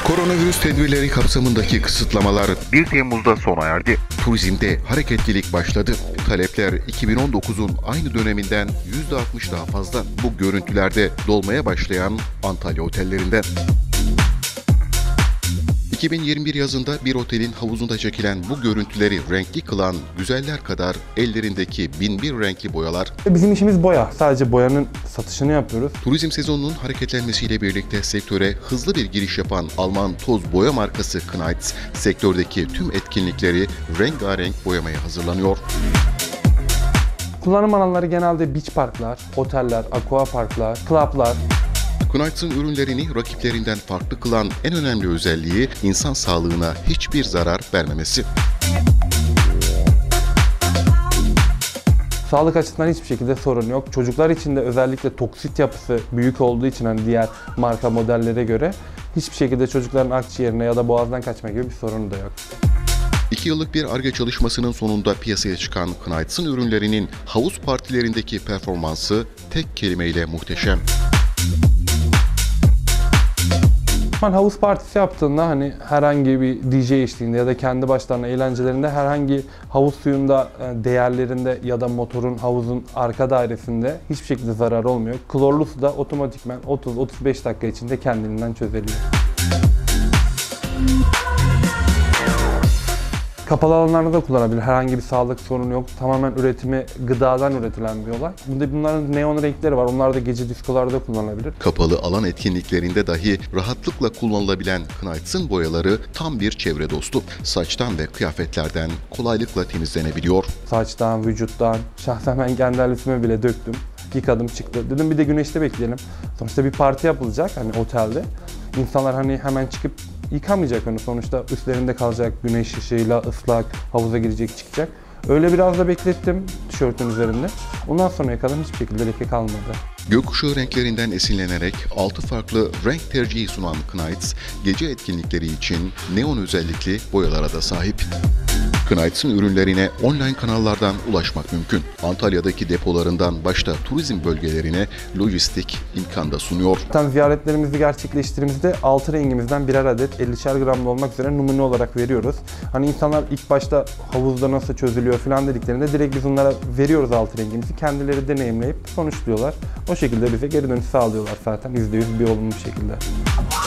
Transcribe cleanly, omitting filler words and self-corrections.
Koronavirüs tedbirleri kapsamındaki kısıtlamalar 1 Temmuz'da sona erdi. Turizmde hareketlilik başladı. Talepler 2019'un aynı döneminden %60 daha fazla. Bu görüntülerde dolmaya başlayan Antalya otellerinden. 2021 yazında bir otelin havuzunda çekilen bu görüntüleri renkli kılan güzeller kadar ellerindeki 1001 renkli boyalar. Bizim işimiz boya. Sadece boyanın satışını yapıyoruz. Turizm sezonunun hareketlenmesiyle birlikte sektöre hızlı bir giriş yapan Alman toz boya markası Knights, sektördeki tüm etkinlikleri rengarenk boyamaya hazırlanıyor. Kullanım alanları genelde beach parklar, oteller, aqua parklar, clublar. Knights'ın ürünlerini rakiplerinden farklı kılan en önemli özelliği insan sağlığına hiçbir zarar vermemesi. Sağlık açısından hiçbir şekilde sorun yok. Çocuklar için de özellikle toksit yapısı büyük olduğu için hani diğer marka modellere göre hiçbir şekilde çocukların akciğerine ya da boğazdan kaçma gibi bir sorunu da yok. 2 yıllık bir Ar-Ge çalışmasının sonunda piyasaya çıkan Knights'ın ürünlerinin havuz partilerindeki performansı tek kelimeyle muhteşem. Havuz partisi yaptığında hani herhangi bir DJ eşliğinde ya da kendi başlarına eğlencelerinde herhangi havuz suyunda değerlerinde ya da motorun havuzun arka dairesinde hiçbir şekilde zarar olmuyor. Klorlu su da otomatikman 30-35 dakika içinde kendiliğinden çözülüyor. Kapalı alanlarda da kullanabilir. Herhangi bir sağlık sorunu yok. Tamamen üretimi gıdadan üretilen bir olay. Bunların neon renkleri var. Onlar da gece diskolarda kullanılabilir. Kapalı alan etkinliklerinde dahi rahatlıkla kullanılabilen Knights'ın boyaları tam bir çevre dostu. Saçtan ve kıyafetlerden kolaylıkla temizlenebiliyor. Saçtan, vücuttan, şahsen ben kendi elbiseme bile döktüm. Yıkadım çıktı. Dedim bir de güneşte bekleyelim. Sonuçta bir parti yapılacak hani otelde. İnsanlar hani hemen çıkıp yıkamayacak onu. Sonuçta üstlerinde kalacak, güneş ışığıyla ıslak, havuza girecek, çıkacak. Öyle biraz da beklettim tişörtün üzerinde. Ondan sonraya kadar hiçbir şekilde leke kalmadı. Gökkuşağı renklerinden esinlenerek 6 farklı renk tercihi sunan Knights, gece etkinlikleri için neon özellikli boyalara da sahip. Knights'ın ürünlerine online kanallardan ulaşmak mümkün. Antalya'daki depolarından başta turizm bölgelerine lojistik imkan da sunuyor. Ziyaretlerimizi gerçekleştirdiğimizde 6 rengimizden birer adet 50'şer gramlı olmak üzere numune olarak veriyoruz. Hani insanlar ilk başta havuzda nasıl çözülüyor falan dediklerinde direkt biz onlara veriyoruz 6 rengimizi. Kendileri deneyimleyip sonuçluyorlar. O şekilde bize geri dönüş sağlıyorlar zaten %100 bir olumlu bir şekilde.